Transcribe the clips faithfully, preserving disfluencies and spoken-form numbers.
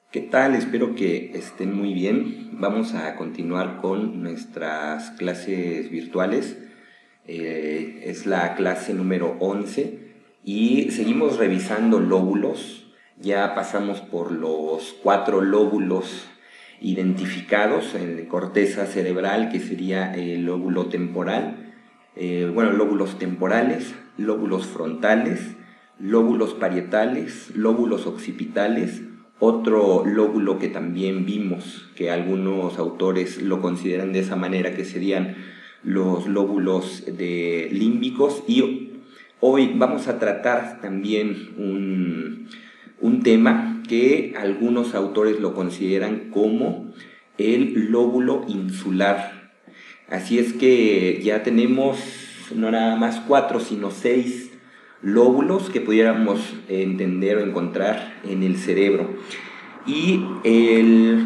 ¿Qué tal? Espero que estén muy bien. Vamos a continuar con nuestras clases virtuales. Eh, es la clase número once y seguimos revisando lóbulos. Ya pasamos por los cuatro lóbulos identificados en corteza cerebral, que sería el lóbulo temporal, eh, bueno, lóbulos temporales, lóbulos frontales, lóbulos parietales, lóbulos occipitales. Otro lóbulo que también vimos, que algunos autores lo consideran de esa manera, que serían los lóbulos de límbicos. Y hoy vamos a tratar también un, un tema que algunos autores lo consideran como el lóbulo insular. Así es que ya tenemos no nada más cuatro, sino seis lóbulos que pudiéramos entender o encontrar en el cerebro. Y el...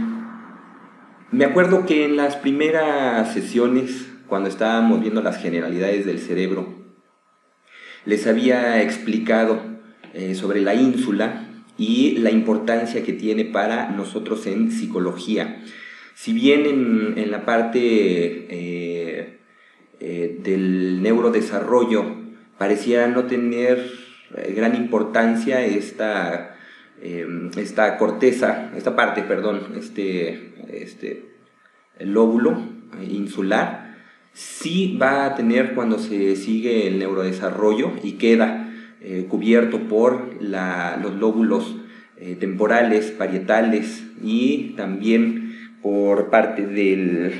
me acuerdo que en las primeras sesiones, cuando estábamos viendo las generalidades del cerebro, les había explicado eh, sobre la ínsula y la importancia que tiene para nosotros en psicología. Si bien en, en la parte eh, eh, del neurodesarrollo parecía no tener eh, gran importancia esta, eh, esta corteza, esta parte, perdón, este, este el lóbulo insular, sí va a tener cuando se sigue el neurodesarrollo y queda eh, cubierto por la, los lóbulos eh, temporales, parietales y también por parte del,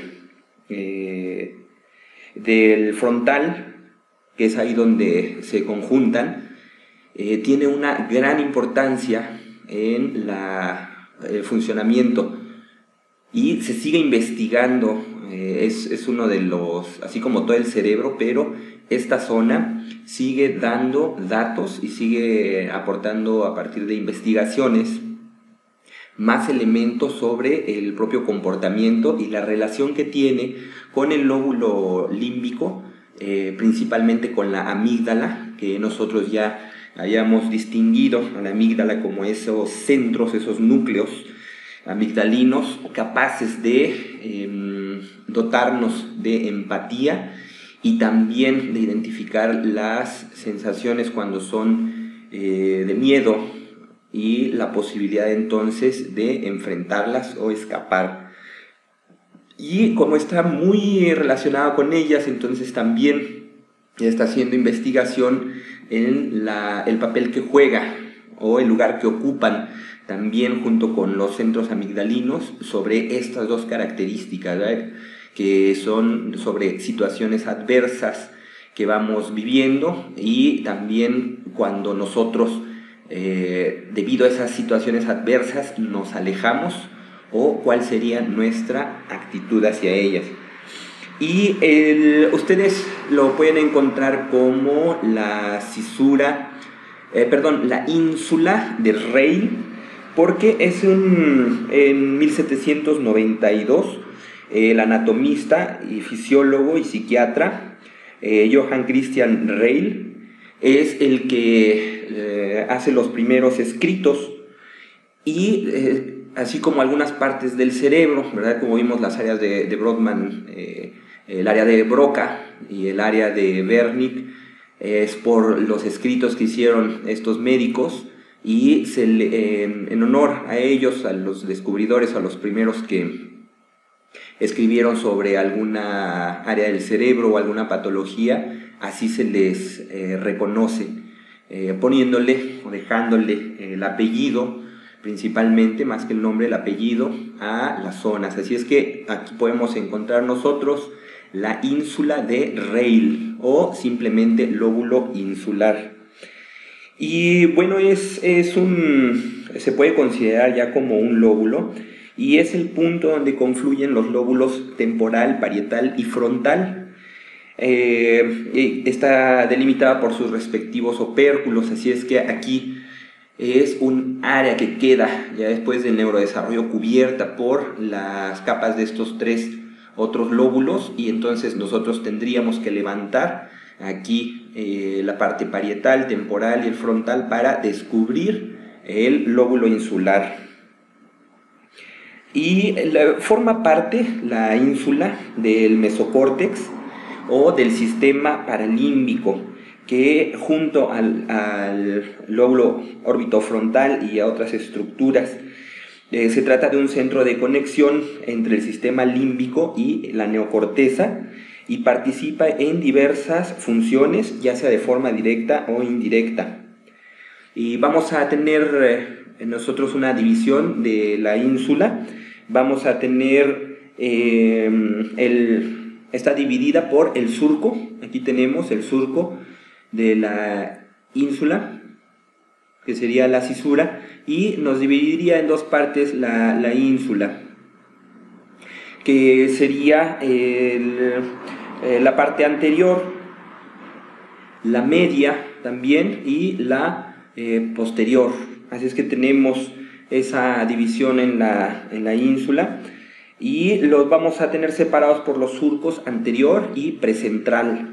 eh, del frontal, que es ahí donde se conjuntan. Eh, tiene una gran importancia en la, el funcionamiento y se sigue investigando. Eh, es, es uno de los, así como todo el cerebro, pero esta zona sigue dando datos y sigue aportando a partir de investigaciones más elementos sobre el propio comportamiento y la relación que tiene con el lóbulo límbico, eh, principalmente con la amígdala, que nosotros ya hayamos distinguido a la amígdala como esos centros, esos núcleos amigdalinos capaces de eh, dotarnos de empatía y también de identificar las sensaciones cuando son eh, de miedo y la posibilidad entonces de enfrentarlas o escapar. Y como está muy relacionado con ellas, entonces también está haciendo investigación en la, el papel que juega o el lugar que ocupan también junto con los centros amigdalinos sobre estas dos características, ¿verdad? Que son sobre situaciones adversas que vamos viviendo y también cuando nosotros eh, debido a esas situaciones adversas nos alejamos o cuál sería nuestra actitud hacia ellas. Y el, ustedes lo pueden encontrar como la cisura, eh, perdón, la ínsula de Rey, porque es un, en mil setecientos noventa y dos eh, el anatomista y fisiólogo y psiquiatra eh, Johann Christian Rey es el que eh, hace los primeros escritos y eh, así como algunas partes del cerebro, ¿verdad? Como vimos las áreas de, de Brodmann, eh, el área de Broca y el área de Wernicke, eh, es por los escritos que hicieron estos médicos y se le, eh, en honor a ellos, a los descubridores, a los primeros que escribieron sobre alguna área del cerebro o alguna patología, así se les eh, reconoce, eh, poniéndole o dejándole el apellido, principalmente, más que el nombre, el apellido a las zonas. Así es que aquí podemos encontrar nosotros la ínsula de Rey o simplemente lóbulo insular. Y bueno, es, es un, se puede considerar ya como un lóbulo y es el punto donde confluyen los lóbulos temporal, parietal y frontal. Eh, está delimitada por sus respectivos opérculos, así es que aquí es un área que queda ya después del neurodesarrollo cubierta por las capas de estos tres otros lóbulos y entonces nosotros tendríamos que levantar aquí eh, la parte parietal, temporal y el frontal para descubrir el lóbulo insular. y la, forma parte la ínsula del mesocórtex o del sistema paralímbico, que junto al, al lóbulo orbitofrontal y a otras estructuras, eh, se trata de un centro de conexión entre el sistema límbico y la neocorteza, y participa en diversas funciones, ya sea de forma directa o indirecta. Y vamos a tener eh, nosotros una división de la ínsula. Vamos a tener, eh, el, está dividida por el surco. Aquí tenemos el surco de la ínsula, que sería la cisura, y nos dividiría en dos partes la, la ínsula, que sería el, eh, la parte anterior, la media también y la eh, posterior. Así es que tenemos esa división en la, en la ínsula, y los vamos a tener separados por los surcos anterior y precentral.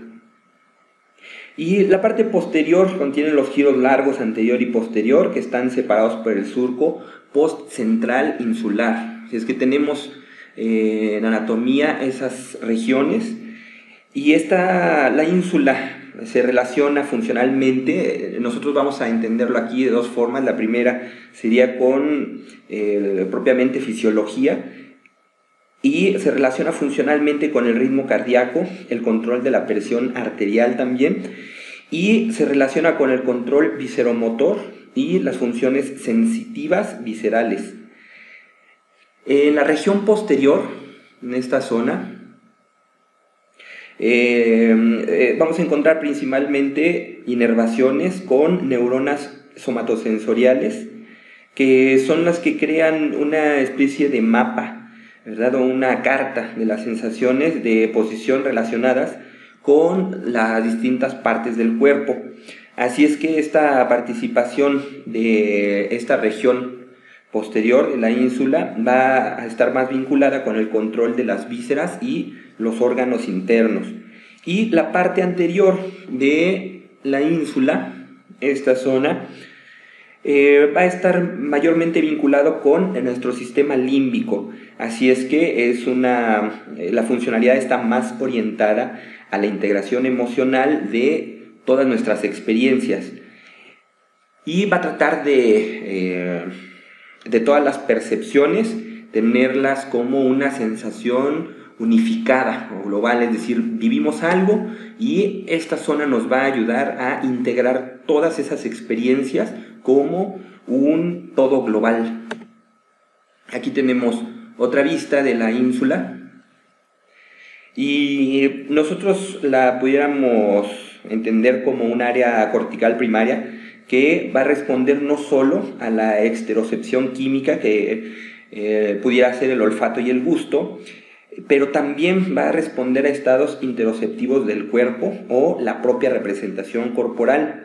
Y la parte posterior contiene los giros largos anterior y posterior, que están separados por el surco postcentral insular. Así es que tenemos eh, en anatomía esas regiones, y esta, la ínsula se relaciona funcionalmente. Nosotros vamos a entenderlo aquí de dos formas. La primera sería con eh, propiamente fisiología, y se relaciona funcionalmente con el ritmo cardíaco, el control de la presión arterial también, y se relaciona con el control visceromotor y las funciones sensitivas viscerales. En la región posterior, en esta zona, eh, eh, vamos a encontrar principalmente inervaciones con neuronas somatosensoriales, que son las que crean una especie de mapa, ¿verdad?, o una carta de las sensaciones de posición relacionadas con las distintas partes del cuerpo. Así es que esta participación de esta región posterior de la ínsula va a estar más vinculada con el control de las vísceras y los órganos internos. Y la parte anterior de la ínsula, esta zona, Eh, va a estar mayormente vinculado con nuestro sistema límbico. Así es que es una, eh, la funcionalidad está más orientada a la integración emocional de todas nuestras experiencias, y va a tratar de, eh, de todas las percepciones, tenerlas como una sensación unificada o global, es decir, vivimos algo y esta zona nos va a ayudar a integrar todas esas experiencias como un todo global. Aquí tenemos otra vista de la ínsula, y nosotros la pudiéramos entender como un área cortical primaria que va a responder no solo a la exterocepción química, que eh, pudiera ser el olfato y el gusto, pero también va a responder a estados interoceptivos del cuerpo o la propia representación corporal.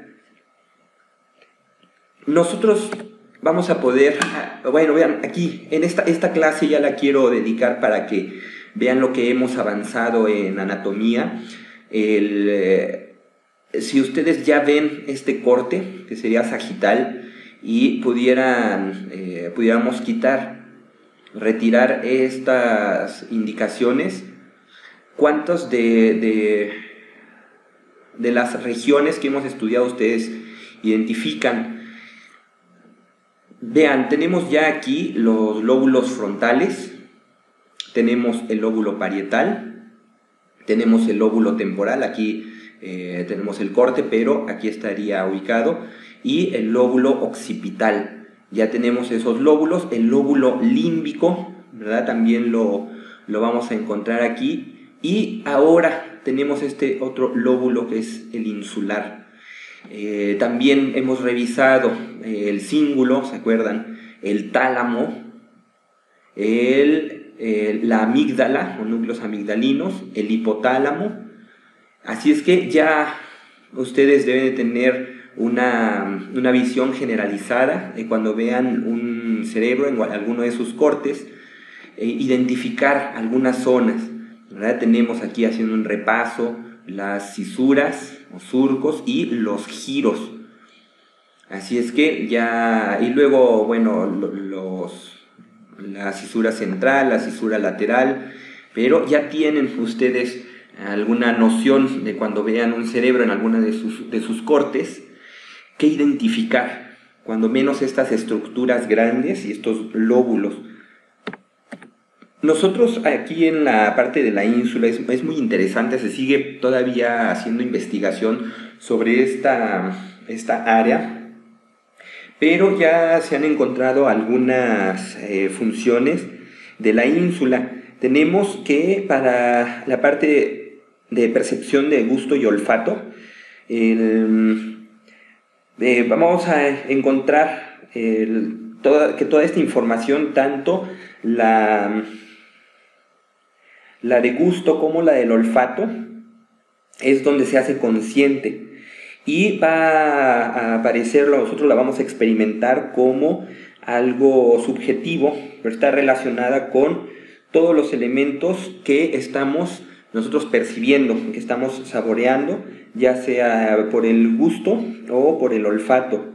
Nosotros vamos a poder, bueno, vean, aquí, en esta, esta clase ya la quiero dedicar para que vean lo que hemos avanzado en anatomía. El, eh, si ustedes ya ven este corte, que sería sagital, y pudieran, eh, pudiéramos quitar, retirar estas indicaciones, ¿cuántos de, de, de las regiones que hemos estudiado ustedes identifican? Vean, tenemos ya aquí los lóbulos frontales, tenemos el lóbulo parietal, tenemos el lóbulo temporal, aquí eh, tenemos el corte, pero aquí estaría ubicado, y el lóbulo occipital. Ya tenemos esos lóbulos. El lóbulo límbico, ¿verdad?, también lo, lo vamos a encontrar aquí. Y ahora tenemos este otro lóbulo que es el insular. Eh, también hemos revisado eh, el cíngulo, ¿se acuerdan?, el tálamo, el, eh, la amígdala o núcleos amigdalinos, el hipotálamo. Así es que ya ustedes deben de tener una, una visión generalizada de cuando vean un cerebro en alguno de sus cortes, eh, identificar algunas zonas, ¿verdad? Tenemos aquí, haciendo un repaso, las cisuras o surcos y los giros. Así es que ya, y luego, bueno, los, la cisura central, la cisura lateral, pero ya tienen ustedes alguna noción de cuando vean un cerebro en alguna de sus, de sus cortes, qué identificar, cuando menos estas estructuras grandes y estos lóbulos. Nosotros aquí en la parte de la ínsula es, es muy interesante, se sigue todavía haciendo investigación sobre esta, esta área, pero ya se han encontrado algunas eh, funciones de la ínsula. Tenemos que para la parte de percepción de gusto y olfato, el, eh, vamos a encontrar el, toda, que toda esta información, tanto la... la de gusto como la del olfato, es donde se hace consciente y va a aparecer, nosotros la vamos a experimentar como algo subjetivo, pero está relacionada con todos los elementos que estamos nosotros percibiendo, que estamos saboreando, ya sea por el gusto o por el olfato.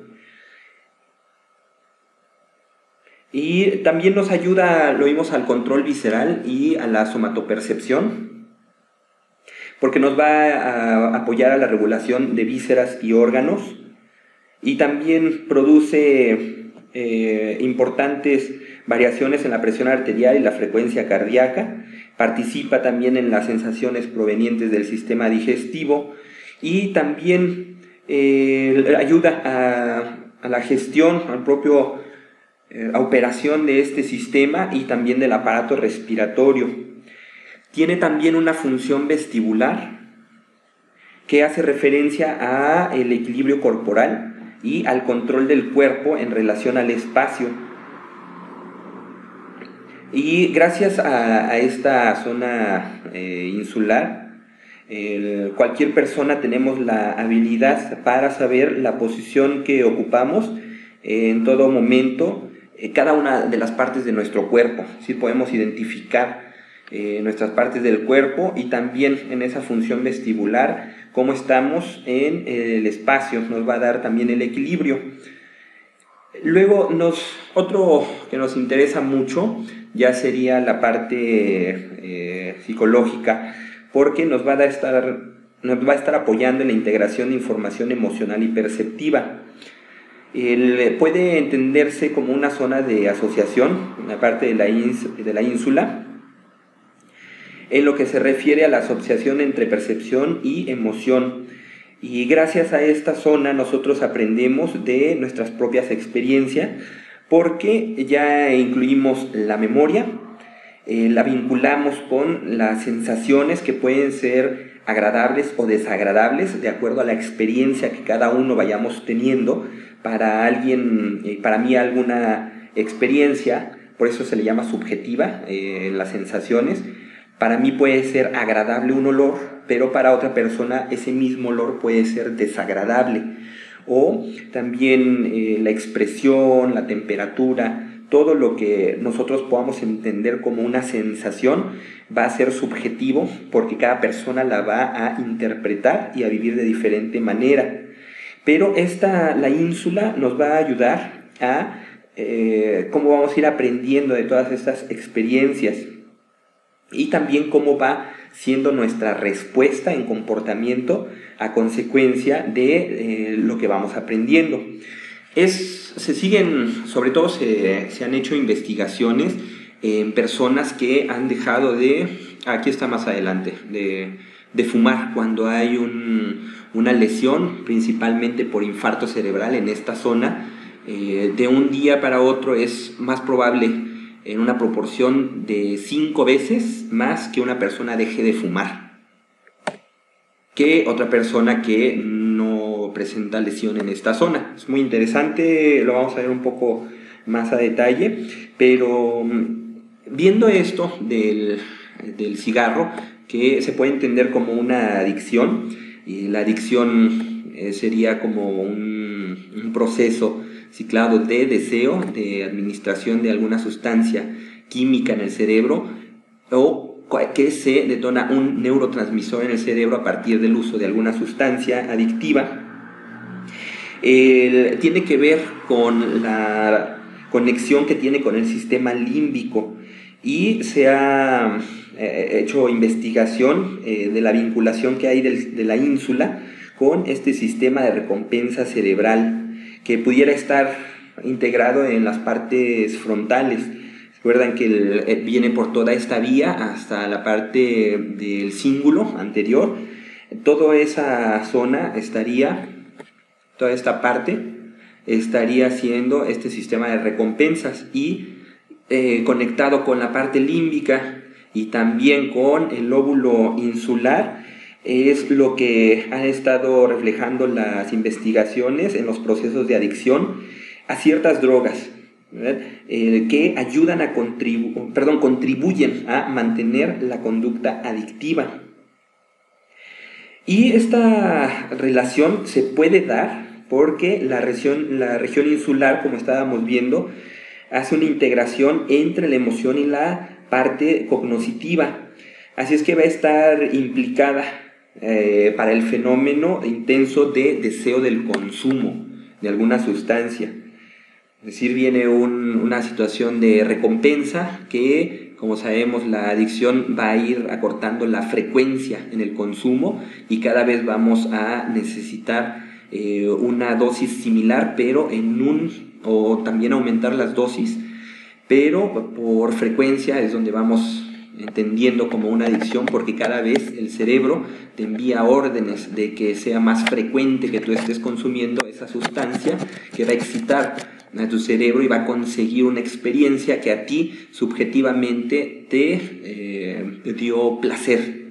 Y también nos ayuda, lo vimos, al control visceral y a la somatopercepción, porque nos va a apoyar a la regulación de vísceras y órganos, y también produce eh, importantes variaciones en la presión arterial y la frecuencia cardíaca, participa también en las sensaciones provenientes del sistema digestivo, y también eh, ayuda a, a la gestión, al propio a operación de este sistema y también del aparato respiratorio. Tiene también una función vestibular que hace referencia a el equilibrio corporal y al control del cuerpo en relación al espacio. Y gracias a, a esta zona eh, insular, el, cualquier persona tenemos la habilidad para saber la posición que ocupamos en todo momento, cada una de las partes de nuestro cuerpo. Sí, podemos identificar eh, nuestras partes del cuerpo y también en esa función vestibular cómo estamos en el espacio, nos va a dar también el equilibrio. Luego, nos, otro que nos interesa mucho ya sería la parte eh, psicológica, porque nos va a estar, nos va a estar apoyando en la integración de información emocional y perceptiva. El, puede entenderse como una zona de asociación en la parte de la, ins, de la ínsula, en lo que se refiere a la asociación entre percepción y emoción. Y gracias a esta zona nosotros aprendemos de nuestras propias experiencias, porque ya incluimos la memoria, eh, la vinculamos con las sensaciones que pueden ser agradables o desagradables de acuerdo a la experiencia que cada uno vayamos teniendo. Para alguien, eh, para mí alguna experiencia, por eso se le llama subjetiva eh, en las sensaciones, para mí puede ser agradable un olor, pero para otra persona ese mismo olor puede ser desagradable. O también eh, la expresión, la temperatura, todo lo que nosotros podamos entender como una sensación va a ser subjetivo, porque cada persona la va a interpretar y a vivir de diferente manera. Pero esta, la ínsula nos va a ayudar a eh, cómo vamos a ir aprendiendo de todas estas experiencias y también cómo va siendo nuestra respuesta en comportamiento a consecuencia de eh, lo que vamos aprendiendo. Es, se siguen, sobre todo se, se han hecho investigaciones en personas que han dejado de, aquí está más adelante, de, de fumar cuando hay un, una lesión, principalmente por infarto cerebral en esta zona. Eh, de un día para otro es más probable, en una proporción de cinco veces más, que una persona deje de fumar que otra persona que no presenta lesión en esta zona. Es muy interesante, lo vamos a ver un poco más a detalle, pero viendo esto del, del cigarro, que se puede entender como una adicción, y la adicción eh, sería como un, un proceso ciclado de deseo, de administración de alguna sustancia química en el cerebro, o que se detona un neurotransmisor en el cerebro a partir del uso de alguna sustancia adictiva. El, tiene que ver con la conexión que tiene con el sistema límbico, y se ha eh, hecho investigación eh, de la vinculación que hay del, de la ínsula con este sistema de recompensa cerebral que pudiera estar integrado en las partes frontales. Recuerdan que el, el, viene por toda esta vía hasta la parte del cíngulo anterior. Toda esa zona estaría, toda esta parte estaría siendo este sistema de recompensas, y eh, conectado con la parte límbica y también con el lóbulo insular, es lo que han estado reflejando las investigaciones en los procesos de adicción a ciertas drogas, eh, que ayudan a contribu perdón, contribuyen a mantener la conducta adictiva. Y esta relación se puede dar porque la región, la región insular, como estábamos viendo, hace una integración entre la emoción y la parte cognoscitiva. Así es que va a estar implicada eh, para el fenómeno intenso de deseo del consumo de alguna sustancia. Es decir, viene un, una situación de recompensa que, como sabemos, la adicción va a ir acortando la frecuencia en el consumo y cada vez vamos a necesitar eh, una dosis similar, pero en un, o también aumentar las dosis, pero por frecuencia es donde vamos entendiendo como una adicción, porque cada vez el cerebro te envía órdenes de que sea más frecuente que tú estés consumiendo esa sustancia, que va a excitar a tu cerebro y va a conseguir una experiencia que a ti subjetivamente te, eh, te dio placer.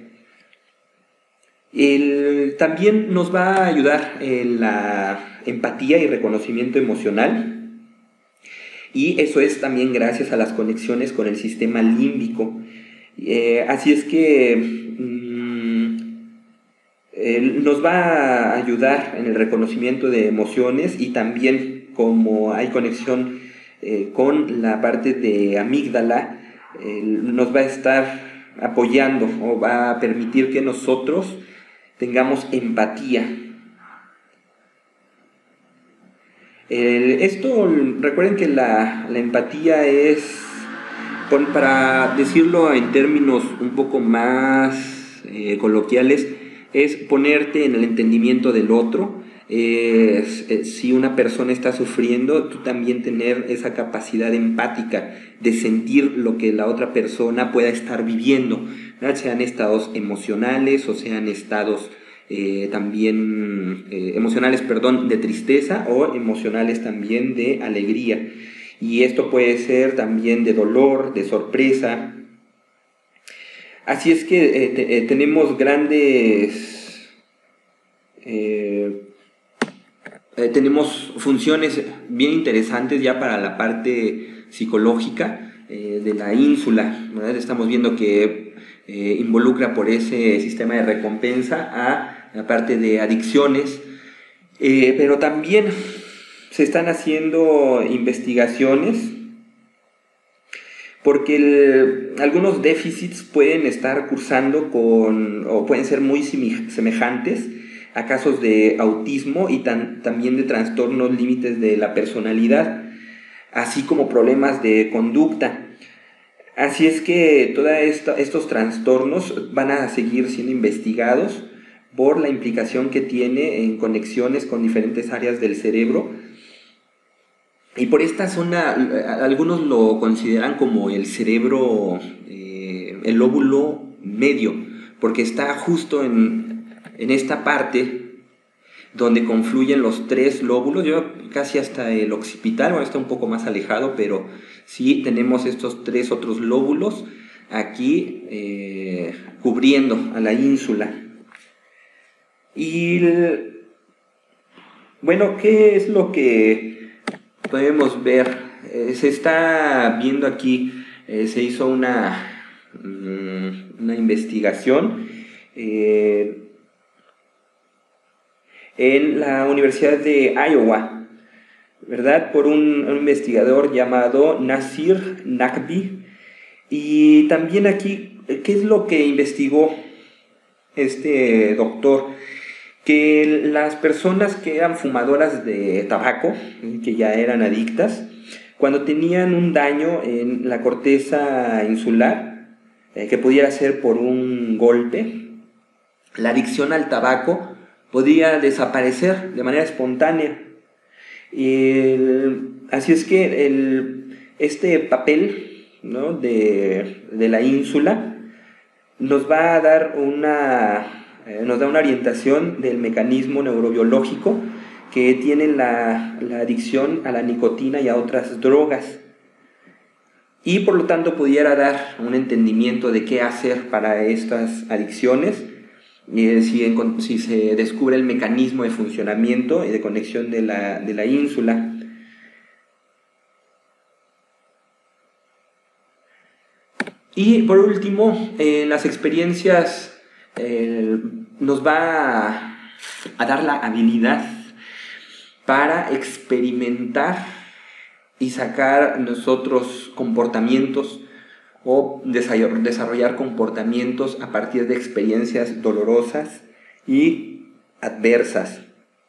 El, también nos va a ayudar en la empatía y reconocimiento emocional, y eso es también gracias a las conexiones con el sistema límbico. Eh, así es que mmm, eh, nos va a ayudar en el reconocimiento de emociones, y también, como hay conexión eh, con la parte de amígdala, eh, nos va a estar apoyando o va a permitir que nosotros tengamos empatía. Eh, esto, recuerden que la, la empatía es, para decirlo en términos un poco más eh, coloquiales, es ponerte en el entendimiento del otro. Eh, si una persona está sufriendo, tú también tener esa capacidad empática de sentir lo que la otra persona pueda estar viviendo, ¿verdad? Sean estados emocionales o sean estados eh, también eh, emocionales, perdón, de tristeza, o emocionales también de alegría. Y esto puede ser también de dolor, de sorpresa. Así es que eh, te, eh, tenemos grandes... Eh, eh, tenemos funciones bien interesantes ya para la parte psicológica eh, de la ínsula, ¿verdad? Estamos viendo que eh, involucra por ese sistema de recompensa a la parte de adicciones, eh, pero también se están haciendo investigaciones porque el, algunos déficits pueden estar cursando con, o pueden ser muy semejantes a casos de autismo y tan, también de trastornos límites de la personalidad, así como problemas de conducta. Así es que todos estos trastornos van a seguir siendo investigados por la implicación que tiene en conexiones con diferentes áreas del cerebro. Y por esta zona, algunos lo consideran como el cerebro, eh, el lóbulo medio, porque está justo en, en esta parte donde confluyen los tres lóbulos. Yo casi hasta el occipital, bueno, está un poco más alejado, pero sí tenemos estos tres otros lóbulos aquí eh, cubriendo a la ínsula. Y bueno, ¿qué es lo que podemos ver? Eh, se está viendo aquí, eh, se hizo una, una investigación eh, en la Universidad de Iowa, ¿verdad? Por un, un investigador llamado Nasir Naqvi. Y también aquí, ¿qué es lo que investigó este doctor? Que las personas que eran fumadoras de tabaco, que ya eran adictas, cuando tenían un daño en la corteza insular, eh, que pudiera ser por un golpe, la adicción al tabaco podía desaparecer de manera espontánea. El, así es que el, este papel, ¿no?, de, de la ínsula nos va a dar una, eh, nos da una orientación del mecanismo neurobiológico que tiene la, la adicción a la nicotina y a otras drogas, y por lo tanto pudiera dar un entendimiento de qué hacer para estas adicciones, eh, si, si se descubre el mecanismo de funcionamiento y de conexión de la, de la ínsula. Y por último, eh, las experiencias eh, nos va a, a dar la habilidad para experimentar y sacar nosotros comportamientos o desarrollar comportamientos a partir de experiencias dolorosas y adversas.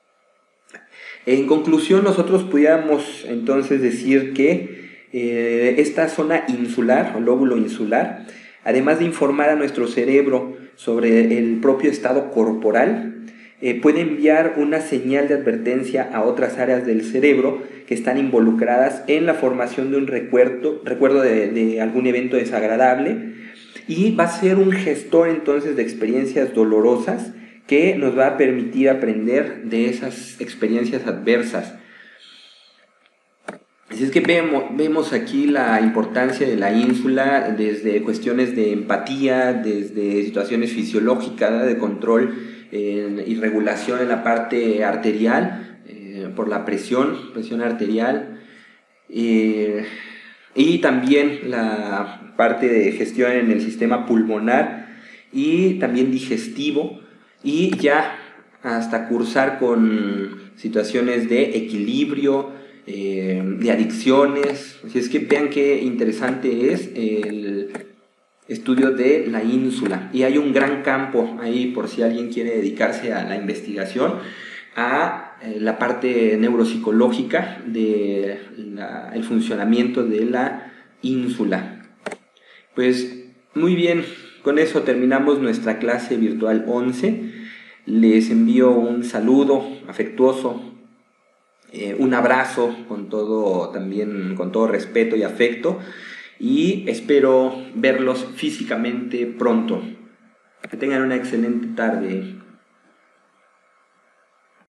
En conclusión, nosotros pudiéramos entonces decir que eh, esta zona insular, o lóbulo insular, además de informar a nuestro cerebro sobre el propio estado corporal, Eh, puede enviar una señal de advertencia a otras áreas del cerebro que están involucradas en la formación de un recuerdo, recuerdo de, de algún evento desagradable, y va a ser un gestor entonces de experiencias dolorosas que nos va a permitir aprender de esas experiencias adversas. Así es que vemos, vemos aquí la importancia de la ínsula desde cuestiones de empatía, desde situaciones fisiológicas, ¿no?, de control eh, y regulación en la parte arterial, eh, por la presión, presión arterial, eh, y también la parte de gestión en el sistema pulmonar y también digestivo, y ya hasta cursar con situaciones de equilibrio, eh, de adicciones. Así es que vean qué interesante es el estudio de la ínsula, y hay un gran campo ahí por si alguien quiere dedicarse a la investigación, a eh, la parte neuropsicológica del funcionamiento de la ínsula. Pues muy bien, con eso terminamos nuestra clase virtual once. Les envío un saludo afectuoso, eh, un abrazo con todo, también con todo respeto y afecto, y espero verlos físicamente pronto. Que tengan una excelente tarde.